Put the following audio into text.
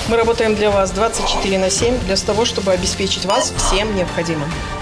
Мы работаем для вас 24/7 для того, чтобы обеспечить вас всем необходимым.